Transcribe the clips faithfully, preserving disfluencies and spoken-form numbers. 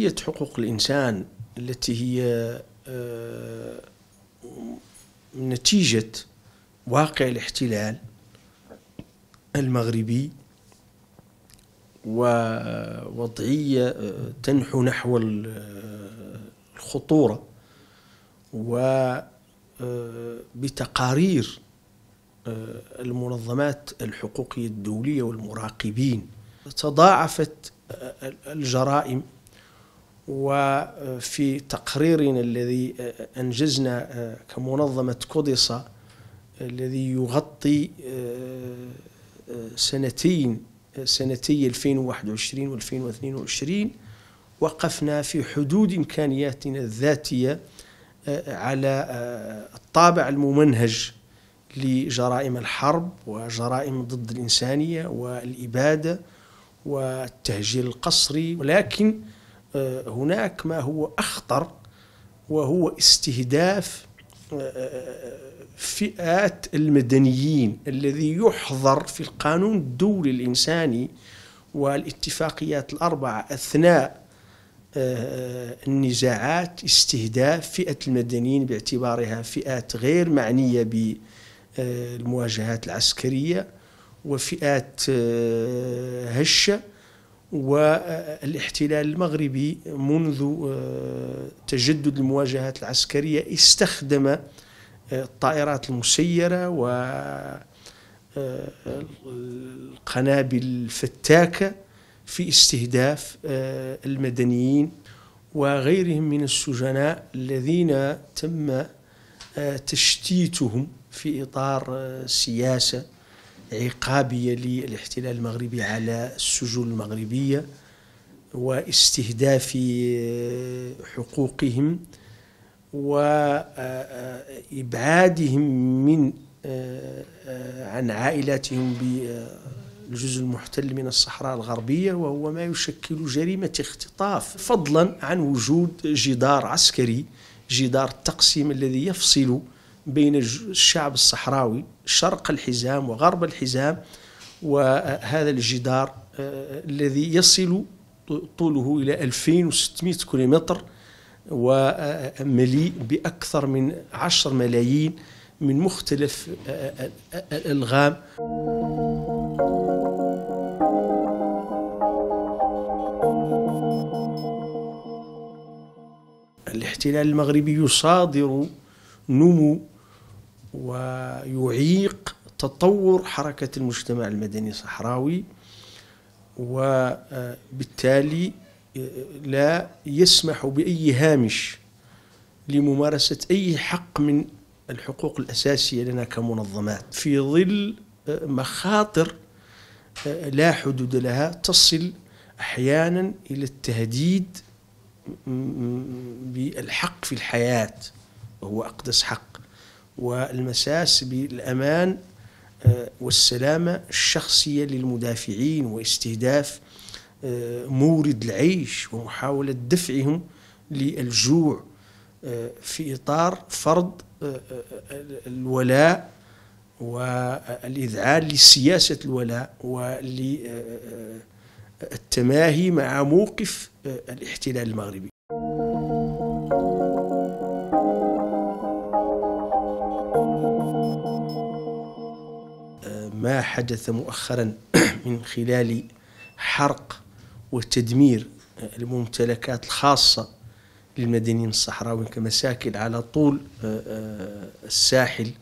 وضعية حقوق الإنسان التي هي نتيجة واقع الاحتلال المغربي، ووضعية تنحو نحو الخطورة، وبتقارير المنظمات الحقوقية الدولية والمراقبين تضاعفت الجرائم. وفي تقريرنا الذي أنجزنا كمنظمة كوديسا الذي يغطي سنتين سنتي ألفين وواحد وعشرين و ألفين واثنين وعشرين، وقفنا في حدود إمكانياتنا الذاتية على الطابع الممنهج لجرائم الحرب وجرائم ضد الإنسانية والإبادة والتهجير القسري، ولكن هناك ما هو أخطر، وهو استهداف فئات المدنيين الذي يحظر في القانون الدولي الإنساني والاتفاقيات الأربعة أثناء النزاعات استهداف فئة المدنيين باعتبارها فئات غير معنية بالمواجهات العسكرية وفئات هشة. والاحتلال المغربي منذ تجدد المواجهات العسكرية استخدم الطائرات المسيرة والقنابل الفتاكة في استهداف المدنيين وغيرهم من السجناء الذين تم تشتيتهم في إطار سياسة عقابية للاحتلال المغربي على السجون المغربية واستهداف حقوقهم وإبعادهم من عن عائلاتهم بالجزء المحتل من الصحراء الغربية، وهو ما يشكل جريمة اختطاف، فضلا عن وجود جدار عسكري، جدار التقسيم الذي يفصل بين الشعب الصحراوي شرق الحزام وغرب الحزام، وهذا الجدار الذي يصل طوله إلى ألفين وستمئة كيلومتر ومليء بأكثر من عشر ملايين من مختلف الألغام. الاحتلال المغربي يصادر نمو ويعيق تطور حركة المجتمع المدني الصحراوي، وبالتالي لا يسمح بأي هامش لممارسة أي حق من الحقوق الأساسية لنا كمنظمات، في ظل مخاطر لا حدود لها تصل أحيانا إلى التهديد بالحق في الحياة وهو أقدس حق، والمساس بالأمان والسلامة الشخصية للمدافعين، واستهداف مورد العيش ومحاولة دفعهم للجوع في إطار فرض الولاء والإذعان لسياسة الولاء وللتماهي مع موقف الاحتلال المغربي. ما حدث مؤخرا من خلال حرق وتدمير الممتلكات الخاصة للمدنيين الصحراويين كمساكن على طول الساحل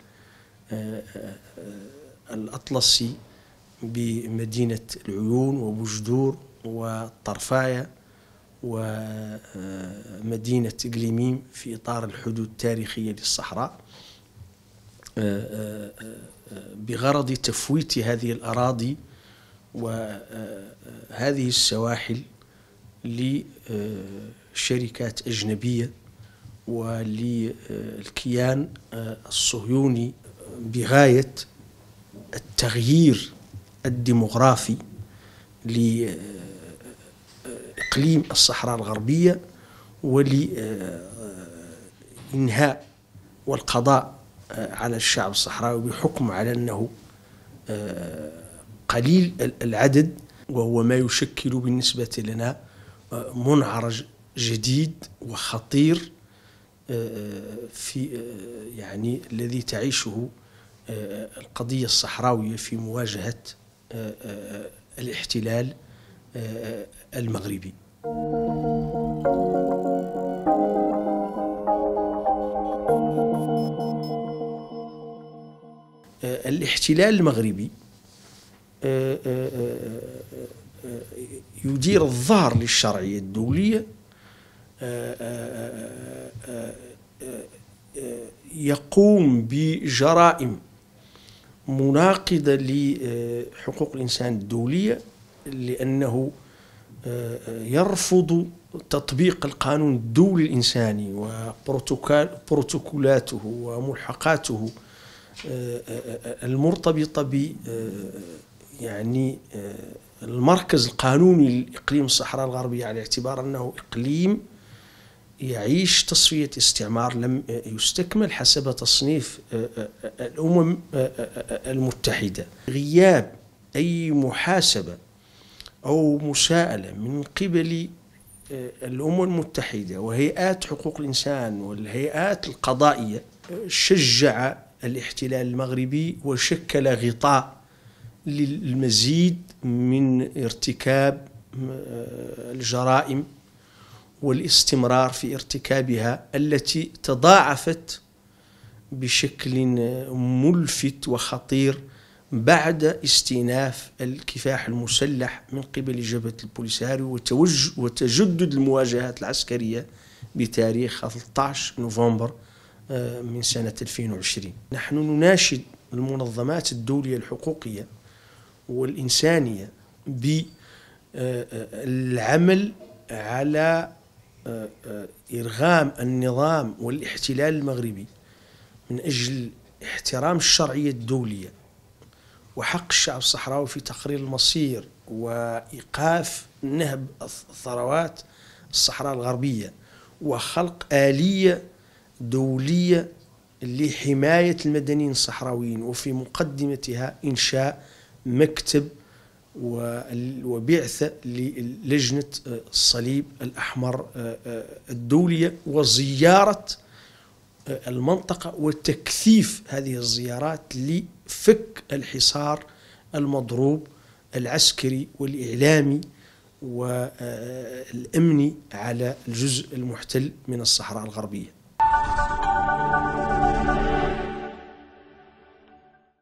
الأطلسي بمدينة العيون وبوجدور والطرفاية ومدينة قليميم في إطار الحدود التاريخية للصحراء، بغرض تفويت هذه الأراضي وهذه السواحل لشركات أجنبية وللكيان الصهيوني بغاية التغيير الديمغرافي لإقليم الصحراء الغربية ولإنهاء والقضاء على الشعب الصحراوي بحكم على أنه قليل العدد، وهو ما يشكل بالنسبة لنا منعرج جديد وخطير في يعني الذي تعيشه القضية الصحراوية في مواجهة الاحتلال المغربي. الاحتلال المغربي يدير الظهر للشرعية الدولية، يقوم بجرائم مناقضة لحقوق الإنسان الدولية، لأنه يرفض تطبيق القانون الدولي الإنساني وبروتوكولاته وملحقاته المرتبطة ب يعني المركز القانوني لإقليم الصحراء الغربية، على اعتبار أنه إقليم يعيش تصفية استعمار لم يستكمل حسب تصنيف الأمم المتحدة. غياب أي محاسبة أو مساءلة من قبل الأمم المتحدة وهيئات حقوق الإنسان والهيئات القضائية شجع الاحتلال المغربي وشكل غطاء للمزيد من ارتكاب الجرائم والاستمرار في ارتكابها، التي تضاعفت بشكل ملفت وخطير بعد استئناف الكفاح المسلح من قبل جبهة البوليساريو وتجدد المواجهات العسكرية بتاريخ ثلاثة عشر نوفمبر من سنة ألفين وعشرين. نحن نناشد المنظمات الدولية الحقوقية والإنسانية بالعمل على إرغام النظام والاحتلال المغربي من أجل احترام الشرعية الدولية وحق الشعب الصحراوي في تقرير المصير وإيقاف نهب الثروات الصحراء الغربية، وخلق آلية دولية لحماية المدنيين الصحراويين، وفي مقدمتها إنشاء مكتب وبعثة للجنة الصليب الأحمر الدولية وزيارة المنطقة وتكثيف هذه الزيارات لفك الحصار المضروب العسكري والإعلامي والأمني على الجزء المحتل من الصحراء الغربية.